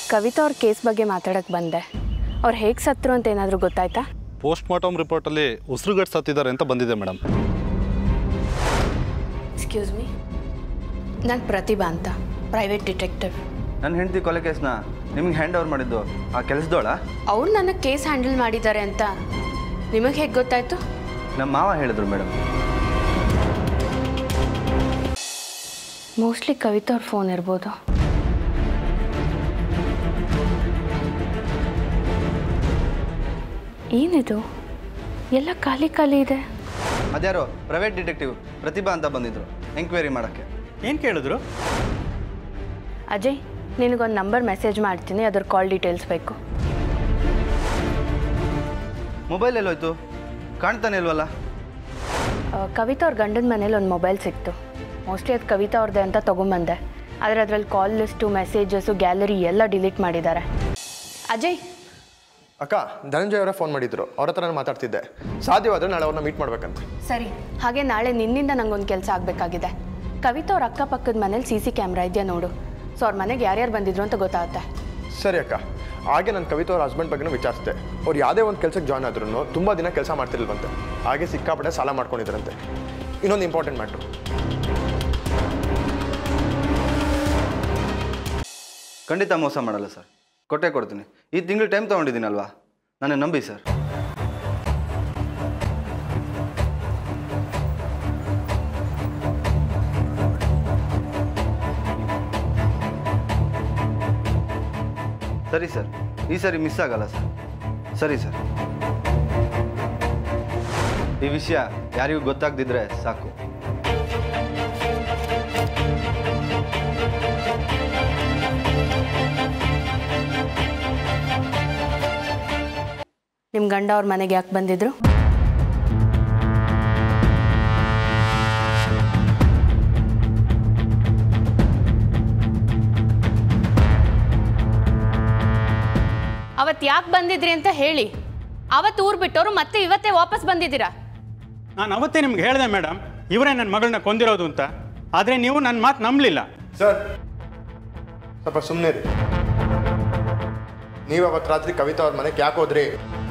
ಕವಿತಾ ಅವ್ರ ಕೇಸ್ ಬಗ್ಗೆ ಮಾತಾಡಕ್ಕೆ ಬಂದೆ. ಅವ್ರು ಹೇಗೆ ಸತ್ರು ಅಂತ ಏನಾದರೂ ಗೊತ್ತಾಯ್ತಾ? ಪೋಸ್ಟ್ ಮಾರ್ಟಮ್ ರಿಪೋರ್ಟಲ್ಲಿ ಉಸಿರುಗಟ್ಟು ಸತ್ತಿದ್ದಾರೆ ಅಂತ ಬಂದಿದೆ ಮೇಡಮ್. ಎಕ್ಸ್ಕ್ಯೂಸ್ ಮೀ, ನಾನು ಪ್ರತಿಭಾ ಅಂತ, ಪ್ರೈವೇಟ್ ಡಿಟೆಕ್ಟಿವ್. ನನ್ನ ಹೆಂಡತಿ ಕೊಲೆ ಕೇಸ್ನ ನಿಮ್ಗೆ ಹ್ಯಾಂಡ್ ಓವರ್ ಮಾಡಿದ್ದು ಆ ಕೆಲಸದೋಳ? ಅವ್ರು ನನ್ನ ಕೇಸ್ ಹ್ಯಾಂಡಲ್ ಮಾಡಿದ್ದಾರೆ ಅಂತ ನಿಮಗೆ ಹೇಗೆ ಗೊತ್ತಾಯಿತು? ನಮ್ಮ ಮಾವ ಹೇಳಿದ್ರು ಮೇಡಮ್. ಮೋಸ್ಟ್ಲಿ ಕವಿತಾ ಅವ್ರ ಫೋನ್ ಇರ್ಬೋದು. ಏನಿದು ಎಲ್ಲ ಖಾಲಿ ಖಾಲಿ ಇದೆ? ಅದ್ಯಾರೋ ಪ್ರೈವೇಟ್ ಡಿಟೆಕ್ಟಿವ್ ಪ್ರತಿಭಾ ಅಂತ ಬಂದಿದ್ರು ಎಂಕ್ವೈರಿ ಮಾಡೋಕ್ಕೆ. ಏನು ಕೇಳಿದ್ರು? ಅಜಯ್, ನಿನಗೊಂದು ನಂಬರ್ ಮೆಸೇಜ್ ಮಾಡ್ತೀನಿ, ಅದ್ರ ಕಾಲ್ ಡೀಟೇಲ್ಸ್ ಬೇಕು. ಮೊಬೈಲ್ ಎಲ್ಲೋಯ್ತು? ಕಾಣ್ತಾನೆ ಇಲ್ವಲ್ಲ? ಕವಿತಾ ಅವ್ರ ಗಂಡನ ಮನೇಲಿ ಒಂದು ಮೊಬೈಲ್ ಸಿಕ್ತು. ಮೋಸ್ಟ್ಲಿ ಅದು ಕವಿತಾ ಅವ್ರದ್ದೇ ಅಂತ ತೊಗೊಂಬಂದೆ. ಆದರೆ ಅದರಲ್ಲಿ ಕಾಲ್ ಲಿಸ್ಟು, ಮೆಸೇಜಸ್ಸು, ಗ್ಯಾಲರಿ ಎಲ್ಲ ಡಿಲೀಟ್ ಮಾಡಿದ್ದಾರೆ. ಅಜಯ್, ಅಕ್ಕ, ಧನಂಜಯ್ ಅವರೇ ಫೋನ್ ಮಾಡಿದ್ರು. ಅವ್ರ ಹತ್ರ ನಾನು ಮಾತಾಡ್ತಿದ್ದೆ. ಸಾಧ್ಯವಾದರೆ ನಾಳೆ ಅವ್ರನ್ನ ಮೀಟ್ ಮಾಡ್ಬೇಕಂತ. ಸರಿ, ಹಾಗೆ ನಾಳೆ ನಿನ್ನಿಂದ ನಂಗೊಂದು ಕೆಲಸ ಆಗಬೇಕಾಗಿದೆ. ಕವಿತಾ ಅವ್ರ ಅಕ್ಕಪಕ್ಕದ ಮನೇಲಿ CC ಕ್ಯಾಮ್ರಾ ಇದೆಯಾ ನೋಡು. ಸೊ ಅವ್ರ ಮನೆಗೆ ಯಾರ್ಯಾರು ಬಂದಿದ್ರು ಅಂತ ಗೊತ್ತಾಗುತ್ತೆ. ಸರಿ ಅಕ್ಕ. ಹಾಗೆ ನಾನು ಕವಿತಾ ಅವ್ರ ಹಸ್ಬೆಂಡ್ ಬಗ್ಗೆನೂ ವಿಚಾರಿಸಿದೆ. ಅವ್ರು ಯಾವುದೇ ಒಂದು ಕೆಲಸಕ್ಕೆ ಜಾಯ್ನ್ ಆದ್ರೂ ತುಂಬ ದಿನ ಕೆಲಸ ಮಾಡ್ತಿರ್ಲಿಲ್ವಂತೆ. ಹಾಗೆ ಸಿಕ್ಕಾಪಟ್ಟೆ ಸಾಲ ಮಾಡ್ಕೊಂಡಿದ್ರಂತೆ. ಇನ್ನೊಂದು ಇಂಪಾರ್ಟೆಂಟ್ ಮ್ಯಾಟ್ರು. ಖಂಡಿತ ಮೋಸ ಮಾಡಲ್ಲ ಸರ್, ಕೊಟ್ಟೆ ಕೊಡ್ತೀನಿ. ಈ ತಿಂಗಳು ಟೈಮ್ ತೊಗೊಂಡಿದ್ದೀನಲ್ವಾ, ನನ್ನ ನಂಬಿ ಸರ್. ಸರಿ ಸರ್, ಈ ಸರಿ ಮಿಸ್ ಆಗಲ್ಲ ಸರ್. ಸರಿ ಸರ್, ಈ ವಿಷಯ ಯಾರಿಗೂ ಗೊತ್ತಾಗದಿದ್ರೆ ಸಾಕು. ನಿಮ್ಮ ಗಂಡ ಅವ್ರ ಮನೆಗೆ ಯಾಕೆ ಬಂದಿದ್ರು? ಅವತ್ತು ಯಾಕೆ ಬಂದಿದ್ರಿ ಅಂತ ಹೇಳಿ. ಅವತ್ತು ಊರು ಬಿಟ್ಟವರು ಮತ್ತೆ ಇವತ್ತೇ ವಾಪಸ್ ಬಂದಿದ್ದೀರಾ? ನಾನು ಅವತ್ತೇ ನಿಮ್ಗೆ ಹೇಳಿದೆ ಮೇಡಮ್, ಇವರೇ ನನ್ನ ಮಗಳನ್ನ ಕೊಂದಿರೋದು ಅಂತ. ಆದರೆ ನೀವು ನನ್ನ ಮಾತು ನಂಬಲಿಲ್ಲ. ಸರ್, ಸ್ವಲ್ಪ ಸುಮ್ಮನೆ ರೀ. ನೀವು ಅವತ್ತು ರಾತ್ರಿ ಕವಿತಾ ಅವ್ರ ಮನೆಗೆ ಯಾಕೆ ಹೋದ್ರಿ?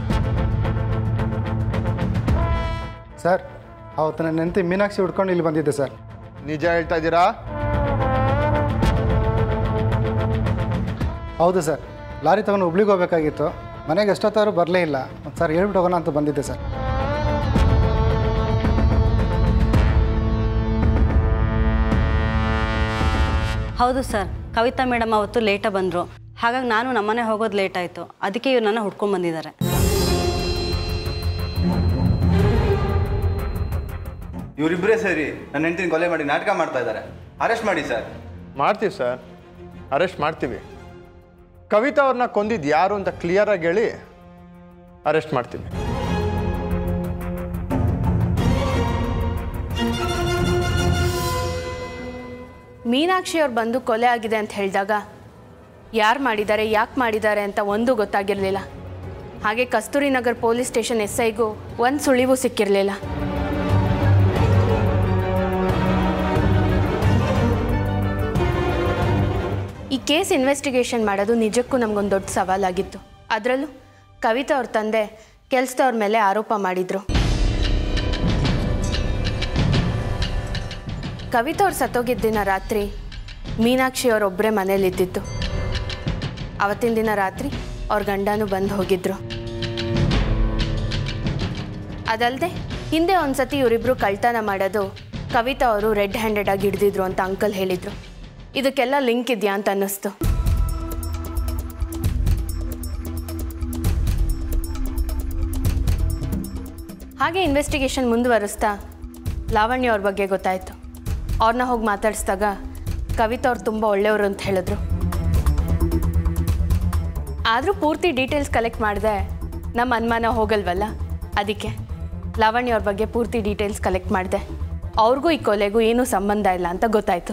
ಸರ್, ಅವತ್ತು ನನ್ನ ಹೆಂಡತಿ ಮೀನಾಕ್ಷಿ ಹುಡ್ಕೊಂಡು ಇಲ್ಲಿ ಬಂದಿದ್ದೆ ಸರ್. ನಿಜ ಹೇಳ್ತಾ ಇದ್ದೀರಾ? ಹೌದು ಸರ್. ಲಾರಿ ತಗೊಂಡು ಹುಬ್ಳಿಗೆ ಹೋಗ್ಬೇಕಾಗಿತ್ತು. ಮನೆಗೆ ಎಷ್ಟೊತ್ತಾದ್ರೂ ಬರಲೇ ಇಲ್ಲ. ಸರ್, ಹೇಳ್ಬಿಟ್ಟು ಹೋಗೋಣ ಅಂತ ಬಂದಿದ್ದೆ ಸರ್. ಹೌದು ಸರ್, ಕವಿತಾ ಮೇಡಮ್ ಅವತ್ತು ಲೇಟಾಗಿ ಬಂದರು. ಹಾಗಾಗಿ ನಾನು ನಮ್ಮನೆ ಹೋಗೋದು ಲೇಟ್ ಆಯಿತು. ಅದಕ್ಕೆ ಇವ್ರು ನನ್ನ ಹುಡ್ಕೊಂಡು ಬಂದಿದ್ದಾರೆ. ಇವರಿಬ್ಬರೇ ಸೇರಿ ನನ್ನ ಹೆಂಡತಿನ ಕೊಲೆ ಮಾಡಿ ನಾಟಕ ಮಾಡ್ತಾ ಇದ್ದಾರೆ. ಅರೆಸ್ಟ್ ಮಾಡಿ ಸರ್. ಮಾಡ್ತೀವಿ ಸರ್, ಅರೆಸ್ಟ್ ಮಾಡ್ತೀವಿ. ಕವಿತಾ ಅವ್ರನ್ನ ಕೊಂದಿದ್ದು ಯಾರು ಅಂತ ಕ್ಲಿಯರಾಗಿ ಹೇಳಿ ಅರೆಸ್ಟ್ ಮಾಡ್ತೀವಿ. ಮೀನಾಕ್ಷಿ ಅವ್ರು ಬಂದು ಕೊಲೆ ಆಗಿದೆ ಅಂತ ಹೇಳಿದಾಗ ಯಾರು ಮಾಡಿದ್ದಾರೆ, ಯಾಕೆ ಮಾಡಿದ್ದಾರೆ ಅಂತ ಒಂದೂ ಗೊತ್ತಾಗಿರಲಿಲ್ಲ. ಹಾಗೆ ಕಸ್ತೂರಿ ನಗರ್ ಪೊಲೀಸ್ ಸ್ಟೇಷನ್ SIಗೂ ಒಂದು ಸುಳಿವು ಸಿಕ್ಕಿರಲಿಲ್ಲ. ಈ ಕೇಸ್ ಇನ್ವೆಸ್ಟಿಗೇಷನ್ ಮಾಡೋದು ನಿಜಕ್ಕೂ ನಮಗೊಂದು ದೊಡ್ಡ ಸವಾಲಾಗಿತ್ತು. ಅದರಲ್ಲೂ ಕವಿತಾ ಅವ್ರ ತಂದೆ ಕೆಲಸದವ್ರ ಮೇಲೆ ಆರೋಪ ಮಾಡಿದರು. ಕವಿತಾ ಅವ್ರು ಸತ್ತೋಗಿದ್ದ ದಿನ ರಾತ್ರಿ ಮೀನಾಕ್ಷಿ ಅವರೊಬ್ಬರೇ ಮನೇಲಿದ್ದಿದ್ದು. ಅವತ್ತಿನ ದಿನ ರಾತ್ರಿ ಅವ್ರ ಗಂಡನೂ ಬಂದು ಹೋಗಿದ್ರು. ಅದಲ್ಲದೆ ಹಿಂದೆ ಒಂದ್ಸತಿ ಇವರಿಬ್ಬರು ಕಳ್ತನ ಮಾಡೋದು ಕವಿತಾ ಅವರು ರೆಡ್ ಹ್ಯಾಂಡೆಡ್ ಆಗಿ ಹಿಡಿದಿದ್ರು ಅಂತ ಅಂಕಲ್ ಹೇಳಿದರು. ಇದಕ್ಕೆಲ್ಲ ಲಿಂಕ್ ಇದೆಯಾ ಅಂತ ಅನ್ನಿಸ್ತು. ಹಾಗೆ ಇನ್ವೆಸ್ಟಿಗೇಷನ್ ಮುಂದುವರಿಸ್ತಾ ಲಾವಣ್ಯ ಅವ್ರ ಬಗ್ಗೆ ಗೊತ್ತಾಯಿತು. ಅವ್ರನ್ನ ಹೋಗಿ ಮಾತಾಡಿಸಿದಾಗ ಕವಿತಾ ಅವ್ರು ತುಂಬ ಒಳ್ಳೆಯವರು ಅಂತ ಹೇಳಿದ್ರು. ಆದರೂ ಪೂರ್ತಿ ಡೀಟೇಲ್ಸ್ ಕಲೆಕ್ಟ್ ಮಾಡಿದೆ ನಮ್ಮ ಅನುಮಾನ ಹೋಗಲ್ವಲ್ಲ. ಅದಕ್ಕೆ ಲಾವಣ್ಯ ಅವ್ರ ಬಗ್ಗೆ ಪೂರ್ತಿ ಡೀಟೇಲ್ಸ್ ಕಲೆಕ್ಟ್ ಮಾಡಿದೆ. ಅವ್ರಿಗೂ ಈ ಕೊಲೆಗೂ ಏನೂ ಸಂಬಂಧ ಇಲ್ಲ ಅಂತ ಗೊತ್ತಾಯಿತು.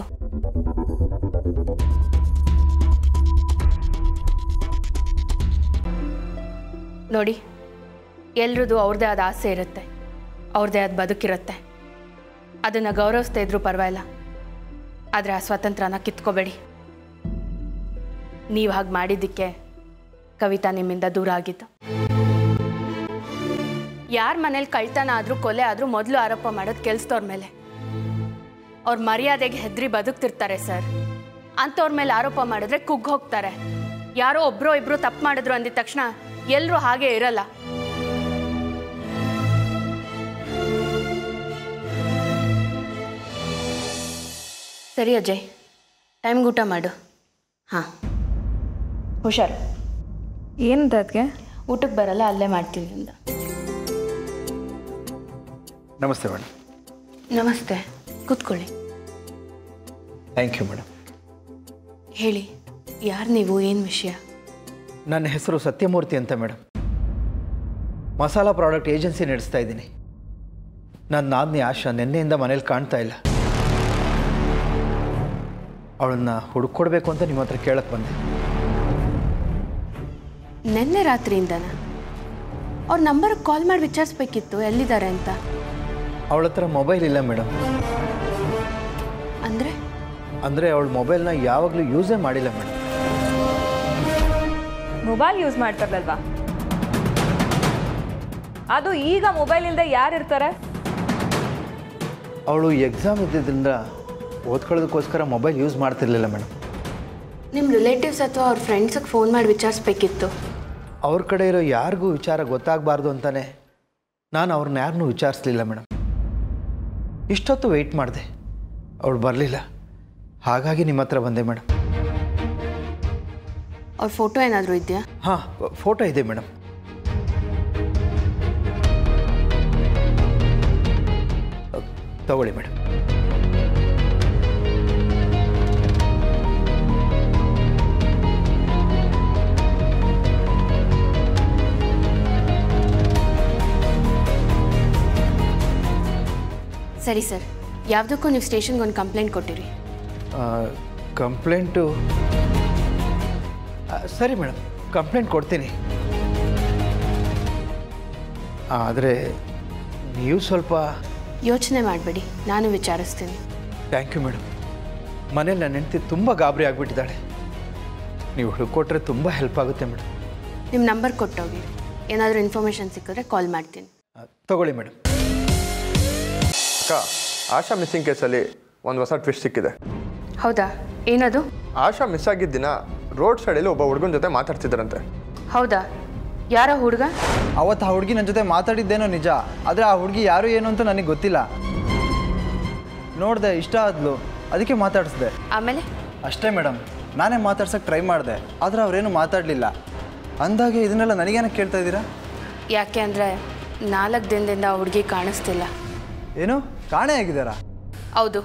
ನೋಡಿ, ಎಲ್ರದ್ದು ಅವ್ರದ್ದೇ ಆದ ಆಸೆ ಇರುತ್ತೆ, ಅವ್ರದ್ದೇ ಆದ ಬದುಕಿರುತ್ತೆ. ಅದನ್ನು ಗೌರವಿಸ್ತಾ ಇದ್ರೂ ಪರವಾಗಿಲ್ಲ, ಆದರೆ ಆ ಸ್ವಾತಂತ್ರ್ಯನ ಕಿತ್ಕೋಬೇಡಿ. ನೀವು ಹಾಗೆ ಮಾಡಿದ್ದಕ್ಕೆ ಕವಿತಾ ನಿಮ್ಮಿಂದ ದೂರ ಆಗಿತ್ತು. ಯಾರ ಮನೇಲಿ ಕಳ್ತನ ಆದರೂ ಕೊಲೆ ಆದರೂ ಮೊದಲು ಆರೋಪ ಮಾಡೋದು ಕೆಲಸದವ್ರ ಮೇಲೆ. ಅವ್ರ ಮರ್ಯಾದೆಗೆ ಹೆದರಿ ಬದುಕ್ತಿರ್ತಾರೆ ಸರ್. ಅಂಥವ್ರ ಮೇಲೆ ಆರೋಪ ಮಾಡಿದ್ರೆ ಕುಗ್ಗಿ ಹೋಗ್ತಾರೆ. ಯಾರೋ ಒಬ್ಬರೋ ಇಬ್ಬರು ತಪ್ಪು ಮಾಡಿದ್ರು ಅಂದಿದ ತಕ್ಷಣ ಎಲ್ಲರೂ ಹಾಗೆ ಇರಲ್ಲ. ಸರಿ ಅಜಯ್, ಟೈಮ್ಗೆ ಊಟ ಮಾಡು. ಹಾಂ, ಹುಷಾರು. ಏನಂತ ಅದಕ್ಕೆ? ಊಟಕ್ಕೆ ಬರಲ್ಲ, ಅಲ್ಲೇ ಮಾಡ್ತೀನಿ ಅಂದ. ನಮಸ್ತೆ ಮೇಡಮ್. ನಮಸ್ತೆ, ಕೂತ್ಕೊಳ್ಳಿ. Thank you madam. ಹೇಳಿ, ಯಾರು ನೀವು, ಏನು ವಿಷಯ? ನನ್ನ ಹೆಸರು ಸತ್ಯಮೂರ್ತಿ ಅಂತ ಮೇಡಮ್. ಮಸಾಲಾ ಪ್ರಾಡಕ್ಟ್ ಏಜೆನ್ಸಿ ನಡೆಸ್ತಾ ಇದ್ದೀನಿ. ನನ್ನ ನಾದಿನಿ ಆಶಾ ನಿನ್ನೆಯಿಂದ ಮನೇಲಿ ಕಾಣ್ತಾ ಇಲ್ಲ. ಅವಳನ್ನ ಹುಡುಕೊಡ್ಬೇಕು ಅಂತ ನಿಮ್ಮ ಹತ್ರ ಕೇಳಕ್ಕೆ ಬಂದೆ. ನಿನ್ನೆ ರಾತ್ರಿಯಿಂದನಾ? ಅವ್ರ ನಂಬರ್ಗೆ ಕಾಲ್ ಮಾಡಿ ವಿಚಾರಿಸ್ಬೇಕಿತ್ತು ಎಲ್ಲಿದ್ದಾರೆ ಅಂತ. ಅವಳ ಹತ್ರ ಮೊಬೈಲ್ ಇಲ್ಲ ಮೇಡಮ್. ಅಂದರೆ ಅವಳ ಮೊಬೈಲ್ನ ಯಾವಾಗಲೂ ಯೂಸೇ ಮಾಡಿಲ್ಲ ಮೇಡಮ್. ಮೊಬೈಲ್ ಯೂಸ್ ಮಾಡ್ತಾರಲ್ವಾ, ಅದು ಈಗ ಮೊಬೈಲ್ ಇಲ್ಲದೆ ಯಾರು ಇರ್ತಾರೆ? ಅವಳು ಎಕ್ಸಾಮ್ ಇದ್ದಿದ್ದರಿಂದ ಓದ್ಕೊಳ್ಳೋದಕ್ಕೋಸ್ಕರ ಮೊಬೈಲ್ ಯೂಸ್ ಮಾಡ್ತಿರ್ಲಿಲ್ಲ ಮೇಡಮ್. ನಿಮ್ಮ ರಿಲೇಟಿವ್ಸ್ ಅಥವಾ ಅವ್ರ ಫ್ರೆಂಡ್ಸಿಗೆ ಫೋನ್ ಮಾಡಿ ವಿಚಾರಿಸ್ಬೇಕಿತ್ತು. ಅವ್ರ ಕಡೆ ಇರೋ ಯಾರಿಗೂ ವಿಚಾರ ಗೊತ್ತಾಗಬಾರ್ದು ಅಂತಾನೆ ನಾನು ಅವ್ರನ್ನ ಯಾರನ್ನೂ ವಿಚಾರಿಸಲಿಲ್ಲ ಮೇಡಮ್. ಇಷ್ಟೊತ್ತು ವೆಯ್ಟ್ ಮಾಡಿದೆ, ಅವಳು ಬರಲಿಲ್ಲ. ಹಾಗಾಗಿ ನಿಮ್ಮ ಹತ್ರ ಬಂದೆ ಮೇಡಮ್. ಅವ್ರ ಫೋಟೋ ಏನಾದರೂ ಇದೆಯಾ? ಹಾಂ, ಫೋಟೋ ಇದೆ ಮೇಡಮ್. ತಗೊಳ್ಳಿ ಮೇಡಮ್. ಸರಿ ಸರ್, ಯಾವುದಕ್ಕೂ ನೀವು ಸ್ಟೇಷನ್ಗೆ ಒಂದು ಕಂಪ್ಲೇಂಟ್ ಕೊಟ್ಟಿರಿ. ಕಂಪ್ಲೇಂಟು ಸರಿ ಮೇಡಮ್, ಕಂಪ್ಲೇಂಟ್ ಕೊಡ್ತೀನಿ. ಆದರೆ ನೀವು ಸ್ವಲ್ಪ ಯೋಚನೆ ಮಾಡಬೇಡಿ, ನಾನು ವಿಚಾರಿಸ್ತೀನಿ. Thank you madam. ಮನೇಲಿ ನನ್ನ ಹೆಂಡತಿ ತುಂಬ ಗಾಬರಿ ಆಗಿಬಿಟ್ಟಿದ್ದಾಳೆ. ನೀವು ಹುಡುಕೊಟ್ರೆ ತುಂಬ ಹೆಲ್ಪ್ ಆಗುತ್ತೆ ಮೇಡಮ್. ನಿಮ್ಮ ನಂಬರ್ ಕೊಟ್ಟೋಗಿ, ಏನಾದರೂ ಇನ್ಫಾರ್ಮೇಷನ್ ಸಿಕ್ಕಿದ್ರೆ ಕಾಲ್ ಮಾಡ್ತೀನಿ. ತಗೊಳ್ಳಿ ಮೇಡಮ್. ಅಕ್ಕ, ಆಶಾ ಮಿಸ್ಸಿಂಗ್ ಕೇಸಲ್ಲಿ ಒಂದು ಹೊಸ ಟ್ವಿಸ್ಟ್ ಸಿಕ್ಕಿದೆ. ಹೌದಾ? ಏನದು? ಆಶಾ ಮಿಸ್ ಆಗಿದ್ದ ದಿನ ರೋಡ್ ಸೈಡಲ್ಲಿ ಒಬ್ಬ ಹುಡುಗನ ಜೊತೆ ಮಾತಾಡ್ತಿದ್ದಾರಂತೆ. ಹೌದಾ? ಯಾರ ಹುಡುಗ? ಅವತ್ತು ಆ ಹುಡುಗಿ ನನ್ನ ಜೊತೆ ಮಾತಾಡಿದ್ದೇನೋ ನಿಜ, ಆದರೆ ಆ ಹುಡುಗಿ ಯಾರು ಏನು ಅಂತ ನನಗೆ ಗೊತ್ತಿಲ್ಲ. ನೋಡಿದೆ, ಇಷ್ಟ ಆದ್ಲು, ಅದಕ್ಕೆ ಮಾತಾಡಿಸ್ದೆ. ಆಮೇಲೆ? ಅಷ್ಟೇ ಮೇಡಮ್, ನಾನೇ ಮಾತಾಡ್ಸೋಕ್ಕೆ ಟ್ರೈ ಮಾಡಿದೆ, ಆದರೆ ಅವರೇನು ಮಾತಾಡಲಿಲ್ಲ. ಅಂದಾಗೆ ಇದನ್ನೆಲ್ಲ ನನಗೇನಕ್ಕೆ ಕೇಳ್ತಾ ಇದ್ದೀರಾ? ಯಾಕೆ ಅಂದರೆ 4 ದಿನದಿಂದ ಹುಡುಗಿ ಕಾಣಿಸ್ತಿಲ್ಲ. ಏನು, ಕಾಣೆ ಆಗಿದ್ದಾರಾ? ಹೌದು.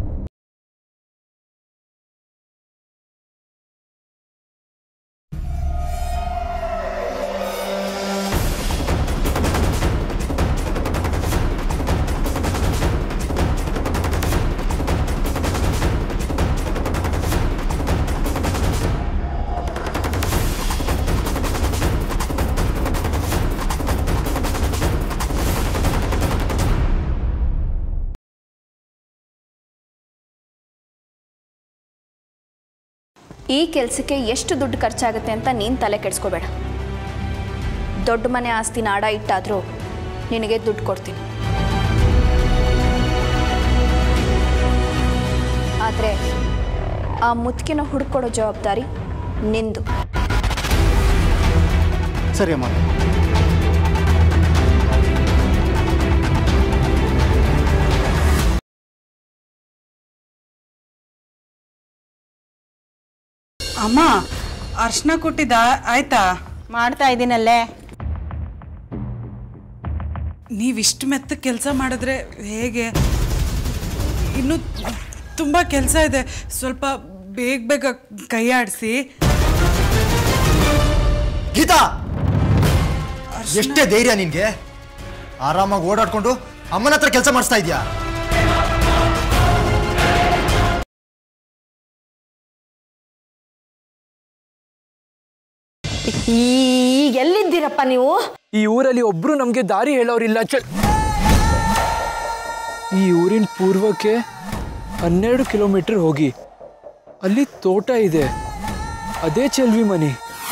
ಈ ಕೆಲಸಕ್ಕೆ ಎಷ್ಟು ದುಡ್ಡು ಖರ್ಚಾಗುತ್ತೆ ಅಂತ ನೀನು ತಲೆ ಕೆಡಿಸ್ಕೋಬೇಡ. ದೊಡ್ಡ ಮನೆ ಆಸ್ತಿ ನಾಡ ಇಟ್ಟಾದರೂ ನಿನಗೆ ದುಡ್ಡು ಕೊಡ್ತೀನಿ. ಆದರೆ ಆ ಮುತ್ತಿಗೆನ ಹುಡುಕೊಡೋ ಜವಾಬ್ದಾರಿ ನಿಂದು. ಸರಿ ಅಮ್ಮ. ಅಮ್ಮ, ಅರ್ಶನ ಕೊಟ್ಟಿದ್ದ ಆಯ್ತಾ? ಮಾಡ್ತಾ ಇದ್ದೀನಲ್ಲೇ. ನೀವಿಷ್ಟು ಮೆತ್ತ ಕೆಲಸ ಮಾಡಿದ್ರೆ ಹೇಗೆ? ಇನ್ನೂ ತುಂಬ ಕೆಲಸ ಇದೆ, ಸ್ವಲ್ಪ ಬೇಗ ಬೇಗ ಕೈ ಆಡಿಸಿ. ಗೀತಾ, ಎಷ್ಟೇ ಧೈರ್ಯ ನಿನ್ಗೆ? ಆರಾಮಾಗಿ ಓಡಾಡ್ಕೊಂಡು ಅಮ್ಮನ ಹತ್ರ ಕೆಲಸ ಮಾಡಿಸ್ತಾ ಇದೆಯಾ? ಈಗ ಎಲ್ಲಿದ್ದೀರಪ್ಪ ನೀವು? ಈ ಊರಲ್ಲಿ ಒಬ್ರು ನಮಗೆ ದಾರಿ ಹೇಳೋರಿಲ್ಲ. ಈ ಊರಿನ ಪೂರ್ವಕ್ಕೆ 12 ಕಿಲೋಮೀಟರ್ ಹೋಗಿ ಅಲ್ಲಿ ತೋಟ ಇದೆ. ಅದೇ ಚೆಲ್ವಿ ಮನೆ.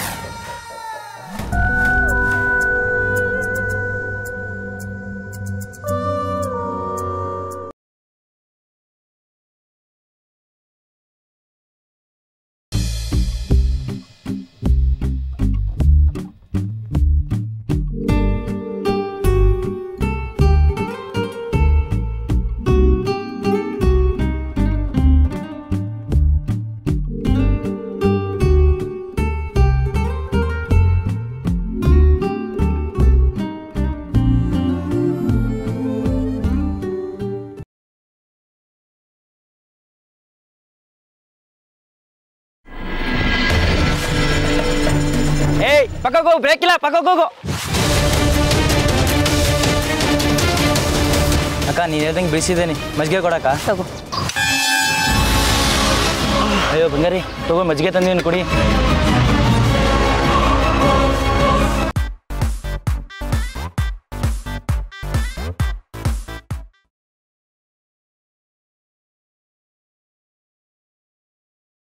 ಪಕ್ಕಕ್ಕೆ ಹೋಗು, ಬ್ರೇಕ್ ಇಲ್ಲ, ಪಕ್ಕಕ್ಕೆ ಹೋಗು. ಅಕ್ಕ ನೀನು ಹೇಳ್ದಂಗೆ ಬಿಡಿಸಿದ್ದೇನೆ, ಮಜ್ಜಿಗೆ ಕೊಡಕ್ಕ. ತಗೋ. ಅಯ್ಯೋ ಬಂಗಾರಿ, ತಗೋ ಮಜ್ಜಿಗೆ ತಂದೀನಿ, ಕುಡಿ.